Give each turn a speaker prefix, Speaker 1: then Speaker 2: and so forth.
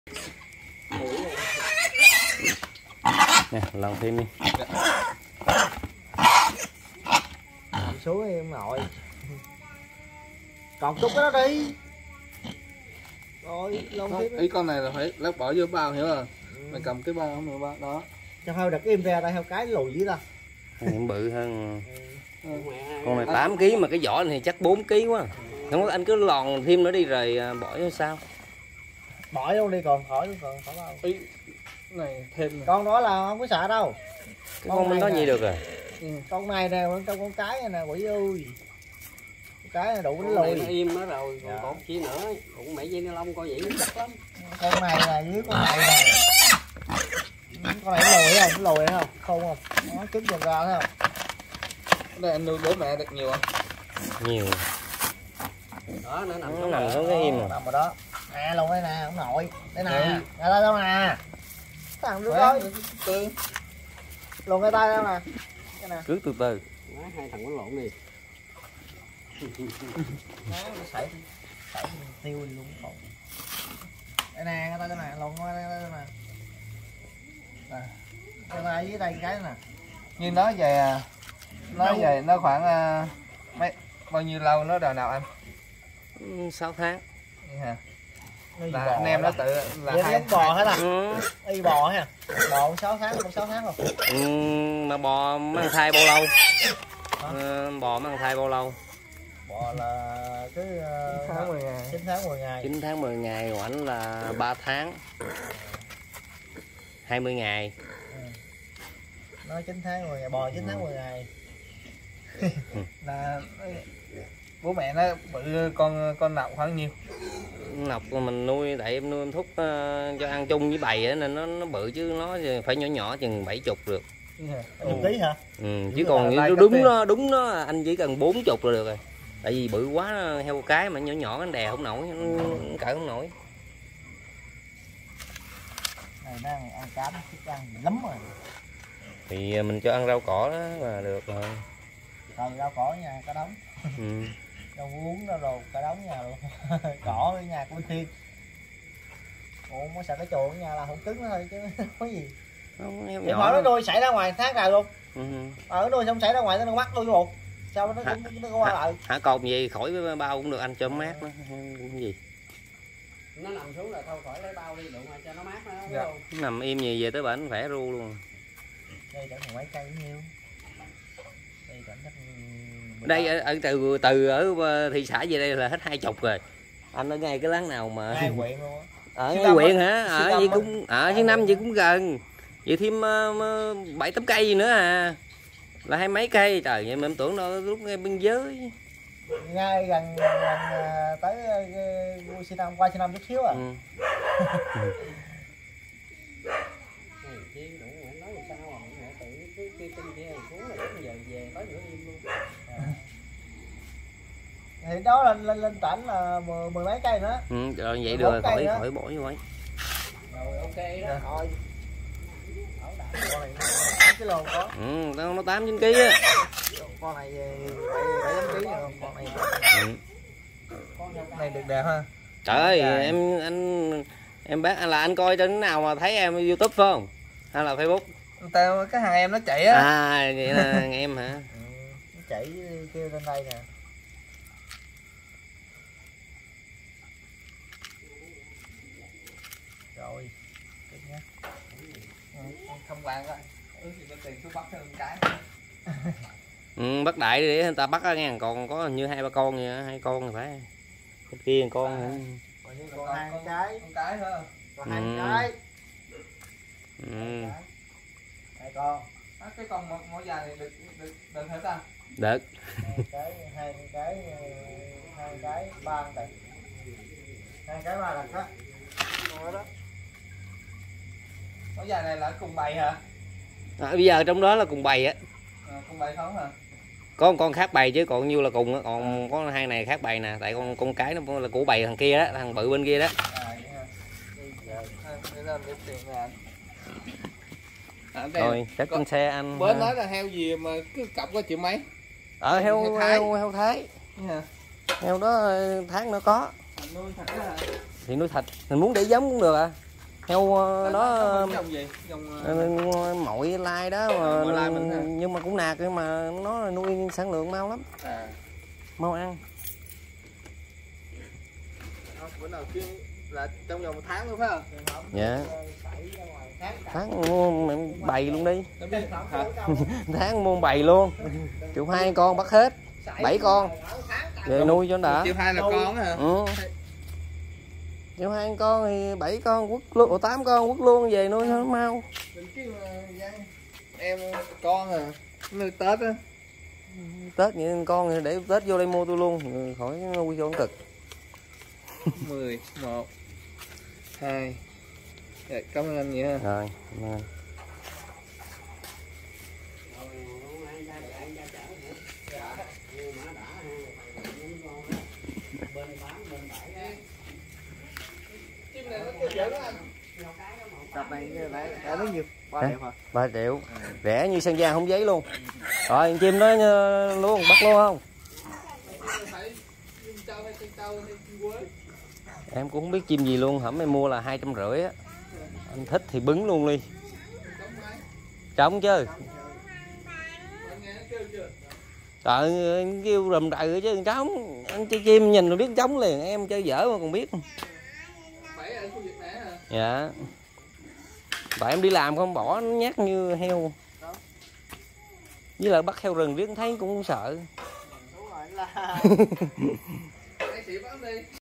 Speaker 1: Nè, làm thêm đi.
Speaker 2: Xuống đi ông nội. Còn chút cái đó đi. Rồi, lông thêm.
Speaker 3: Ý con này là phải lát bỏ vô bao hiểu không? Mày cầm cái bao không được bao đó.
Speaker 2: Cho hơi đặt im ra đây theo cái lùi dưới ta.
Speaker 1: Em bự hơn. Con này 8 kg mà cái vỏ này chắc 4 kg quá. Không có anh cứ lòn thêm nữa đi rồi bỏ cho sao?
Speaker 2: Bỏ luôn đi còn khỏi đâu.
Speaker 3: Ý này thêm này.
Speaker 2: Con đó là không có sợ đâu.
Speaker 1: Cái con bên đó gì được rồi.
Speaker 2: Con này nè, trong con cái nè quỷ ơi. Cái này đủ nó lùi.
Speaker 4: Nó im nó rồi, còn cột chi nữa, cũng 7 dây ni lông coi vậy nó chắc lắm.
Speaker 2: Con này là dưới con này nè. Con này nó lùi không? Nó lùi không? Không. Nó trứng dần ra thấy không?
Speaker 3: Đây anh nuôi bố mẹ được nhiều không?
Speaker 1: Nhiều.
Speaker 4: Đó nó nằm
Speaker 1: xuống cái im rồi.
Speaker 2: Nằm ở đó. Nè luôn đây nè, ông nội. Đây nè. Ra đây đâu nè. Thằng đứa ơi.
Speaker 3: Tư.
Speaker 2: Luôn cái tay đâu nè.
Speaker 1: Cứ từ từ.
Speaker 4: Má, hai thằng quánh lộn đi.
Speaker 2: Nó sảy tiêu đi luôn còn. Đây nè, cái tay đây nè, lộn qua đây nè. Đây là dưới đây cái nè.
Speaker 3: Như nó về nó khoảng bao nhiêu lâu nó đào nào anh?
Speaker 1: 6 tháng.
Speaker 3: Vậy hả?
Speaker 2: Là
Speaker 3: anh em nó tự là
Speaker 2: vậy
Speaker 3: hai
Speaker 2: bò hết à? Y bò ha. Bò 6 tháng, còn 6 tháng không?
Speaker 1: Mà bò mang thai bao lâu? Bò mang thai bao lâu?
Speaker 2: Bò là cứ 9 tháng 10 ngày. 9 tháng 10 ngày.
Speaker 1: 9 tháng 10 ngày, của ảnh là 3 tháng 20 ngày.
Speaker 2: Nó 9 tháng 10 ngày, bò 9 tháng 10 ngày.
Speaker 3: là bố mẹ nó bự con nọc khoảng nhiêu?
Speaker 1: Nọc mình nuôi, tại em nuôi em thúc cho ăn chung với bầy á, nên nó bự chứ nó phải nhỏ nhỏ chừng 70 được.
Speaker 2: 10 kg hả?
Speaker 1: Chứ còn đúng nó anh chỉ cần 40 là được rồi. Tại vì bự quá heo cái mà nhỏ nhỏ anh đè không nổi, cỡ không nổi.
Speaker 2: Này nó ăn cám thích ăn lắm rồi.
Speaker 1: Thì mình cho ăn rau cỏ đó là được rồi.
Speaker 2: Còn rau cỏ nha, cả đống. Rau uống đó rồi, cả đống nhà luôn. Cỏ ở nhà của Minh Thiên. Ủa mới sợ cái chuồng ở nhà là không cứng nó thôi chứ có gì.
Speaker 1: Không, heo
Speaker 2: Thì
Speaker 1: nhỏ
Speaker 2: nó nuôi xảy ra ngoài tháng nào luôn. Ở nuôi xong xảy ra ngoài nó mắc luôn chứ bộ. Sao nó cũng qua lại.
Speaker 1: Hả con gì khỏi bao cũng được, anh cho mát nó cái gì.
Speaker 4: Nó nằm xuống là thôi khỏi lấy bao đi đụng lại cho nó mát nó.
Speaker 3: Dạ.
Speaker 1: Nằm im gì về tới bển khỏe ru luôn.
Speaker 2: Đây chẳng mấy cây bao nhiêu. Đây cảnh chắc
Speaker 1: Đây ở từ ở thị xã về đây là hết 20 rồi. Anh ở ngay cái láng nào mà
Speaker 2: hai quyện luôn á.
Speaker 1: ở ngay huyện hả? Ở vậy cũng ở Xuyên Năm vậy cũng gần. Vậy thêm 7-8 cây gì nữa à. Là 20 mấy cây. Trời ơi em tưởng đâu lúc ngay biên giới.
Speaker 2: Ngay gần tới Xuyên Năm, qua Xuyên Năm chút xíu à.
Speaker 4: Nói sao mà tự cái tin kia xuống là giờ về tới nửa im luôn.
Speaker 2: Thì đó lên tỉnh là 10 mấy cây nữa.
Speaker 1: Rồi vậy được khỏi bỏ vô ấy.
Speaker 4: Rồi ok đó.
Speaker 2: Thôi. Con này 8 kg có.
Speaker 1: Nó 8-9 kg á.
Speaker 2: Con này 7-8 kg rồi, con này. Con này được đẹp ha.
Speaker 1: Trời ơi em bác là anh coi trên nào mà thấy em YouTube phải không? Hay là Facebook?
Speaker 3: Tao cái thằng em nó chạy á.
Speaker 1: À vậy là em hả?
Speaker 2: Nó chạy kêu lên đây nè. Rồi. Nhá.
Speaker 3: Không bạn coi. Thì có tiền xuống bắt thêm cái.
Speaker 1: Bắt đại để người ta bắt á nghe, còn có như 2-3 con vậy, 2 con thì phải. Cái kia con nữa.
Speaker 2: Còn 2 cái.
Speaker 3: Con cái thôi.
Speaker 2: Còn 2 cái. Hai con.
Speaker 3: Cái con mỗi già này được hết ta?
Speaker 1: Được.
Speaker 2: Hai cái 3 lần. 2 cái 3 lần đó. Đó.
Speaker 3: Mỗi già này là cùng bầy hả?
Speaker 1: Bây giờ trong đó là cùng bầy á.
Speaker 3: Cùng bầy không hả?
Speaker 1: Có con khác bầy chứ còn nhiêu là cùng á, còn có hai này khác bầy nè, tại con cái nó là của bầy thằng kia đó, thằng bự bên kia đó. Rồi chắc con xe anh.
Speaker 3: Bữa nói là heo gì mà cứ cọc có triệu mấy?
Speaker 1: Heo Thái. Heo đó tháng nữa có.
Speaker 3: Nuôi thật đó hả?
Speaker 1: Thì nuôi thịt, mình muốn để giống cũng được à. heo đó
Speaker 3: Dòng gì? Dòng
Speaker 1: mội lai đó mà,
Speaker 3: Mội lai mình hả?
Speaker 1: nhưng mà cũng nạc nhưng mà nó nuôi sản lượng mau lắm, mau ăn.
Speaker 3: Bữa nào kia là trong vòng 1 tháng luôn phải không?
Speaker 1: Dạ. Tháng mua bày luôn đi. Tháng mua bày luôn. Chịu 2 con bắt hết. 7 con. Về nuôi cho đã.
Speaker 3: Triệu 2 là con hả?
Speaker 1: Ừ. Chịu 2 con thì 7 con quất luôn, 8 con quất luôn về nuôi cho nó mau.
Speaker 3: Em con à, nuôi Tết á.
Speaker 1: Tết vậy con thì để Tết vô đây mua tôi luôn, khỏi nuôi cho nó cực.
Speaker 3: 10, 1, 2. Dạ, cảm ơn anh nhiều ha.
Speaker 1: Rồi, cảm ơn.
Speaker 3: Cặp này đã bao nhiêu? 3 triệu hả?
Speaker 1: 3 triệu. Rẻ như Sơn Giang không giấy luôn. Rồi chim đó luôn, bắt luôn không? Em cũng không biết chim gì luôn, hổm em mua là 250 á. Anh thích thì bứng luôn đi. Trống chứ. Trời ơi, kêu rầm rừ chứ trống. Anh chơi chim nhìn rồi biết trống liền, em chơi dở mà còn biết. Dạ. Tại em đi làm không bỏ nó nhát như heo. Với lại bắt heo rừng riết thấy cũng sợ.